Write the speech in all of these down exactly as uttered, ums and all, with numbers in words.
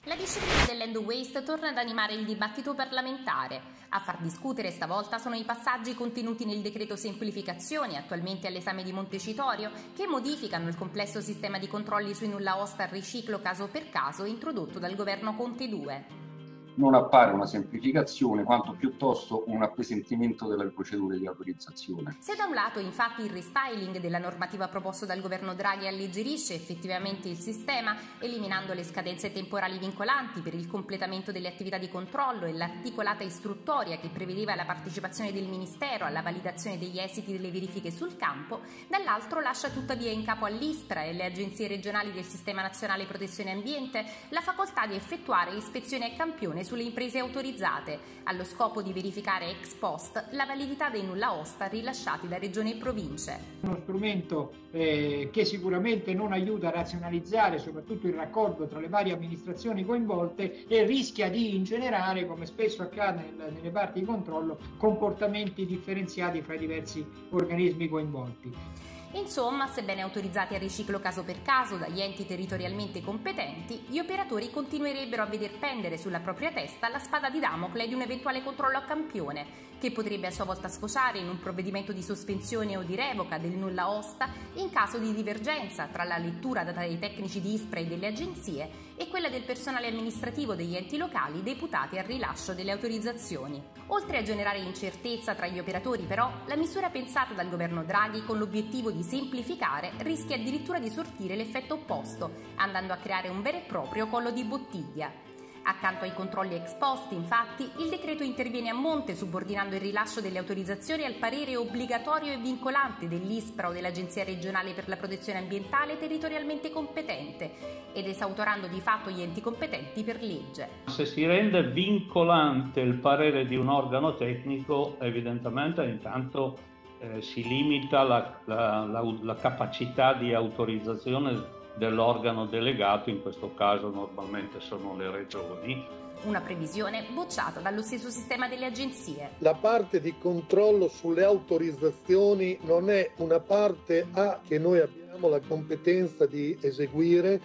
La disciplina dell'end waste torna ad animare il dibattito parlamentare. A far discutere stavolta sono i passaggi contenuti nel decreto semplificazioni, attualmente all'esame di Montecitorio, che modificano il complesso sistema di controlli sui nulla osta al riciclo caso per caso introdotto dal governo Conte due. Non appare una semplificazione quanto piuttosto un appesantimento delle procedure di autorizzazione. Se da un lato infatti il restyling della normativa proposto dal governo Draghi alleggerisce effettivamente il sistema, eliminando le scadenze temporali vincolanti per il completamento delle attività di controllo e l'articolata istruttoria che prevedeva la partecipazione del Ministero alla validazione degli esiti delle verifiche sul campo, dall'altro lascia tuttavia in capo all'ISPRA e alle agenzie regionali del Sistema Nazionale Protezione Ambiente la facoltà di effettuare ispezioni a campione sulle imprese autorizzate, allo scopo di verificare ex post la validità dei nulla osta rilasciati da regioni e province. Uno strumento eh, che sicuramente non aiuta a razionalizzare soprattutto il raccordo tra le varie amministrazioni coinvolte e rischia di ingenerare, come spesso accade nel, nelle parti di controllo, comportamenti differenziati fra i diversi organismi coinvolti. Insomma, sebbene autorizzati al riciclo caso per caso dagli enti territorialmente competenti, gli operatori continuerebbero a veder pendere sulla propria testa la spada di Damocle di un eventuale controllo a campione, che potrebbe a sua volta sfociare in un provvedimento di sospensione o di revoca del nulla osta in caso di divergenza tra la lettura data dai tecnici di ISPRA e delle agenzie e quella del personale amministrativo degli enti locali deputati al rilascio delle autorizzazioni. Oltre a generare incertezza tra gli operatori, però, la misura pensata dal governo Draghi con l'obiettivo di semplificare rischia addirittura di sortire l'effetto opposto, andando a creare un vero e proprio collo di bottiglia. Accanto ai controlli ex post, infatti, il decreto interviene a monte subordinando il rilascio delle autorizzazioni al parere obbligatorio e vincolante dell'ISPRA o dell'Agenzia regionale per la protezione ambientale territorialmente competente ed esautorando di fatto gli enti competenti per legge. Se si rende vincolante il parere di un organo tecnico, evidentemente intanto eh, si limita la, la, la, la capacità di autorizzazione dell'organo delegato, in questo caso normalmente sono le regioni. Una previsione bocciata dallo stesso sistema delle agenzie. La parte di controllo sulle autorizzazioni non è una parte A che noi abbiamo la competenza di eseguire,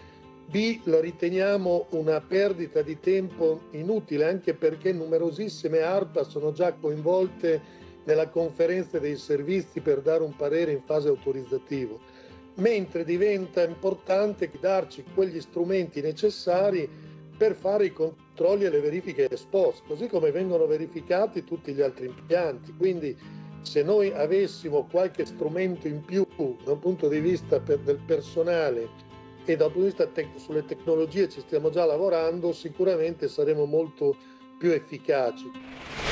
B la riteniamo una perdita di tempo inutile, anche perché numerosissime ARPA sono già coinvolte nella conferenza dei servizi per dare un parere in fase autorizzativo, mentre diventa importante darci quegli strumenti necessari per fare i controlli e le verifiche ex post, così come vengono verificati tutti gli altri impianti. Quindi se noi avessimo qualche strumento in più dal punto di vista per del personale e dal punto di vista tec- sulle tecnologie ci stiamo già lavorando, sicuramente saremo molto più efficaci.